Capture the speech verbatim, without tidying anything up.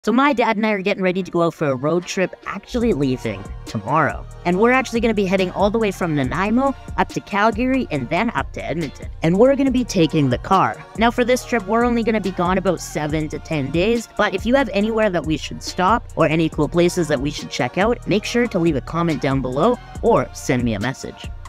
So my dad and I are getting ready to go out for a road trip, actually leaving tomorrow. And we're actually going to be heading all the way from Nanaimo up to Calgary and then up to Edmonton. And we're going to be taking the car. Now for this trip, we're only going to be gone about seven to ten days. But if you have anywhere that we should stop or any cool places that we should check out, make sure to leave a comment down below or send me a message.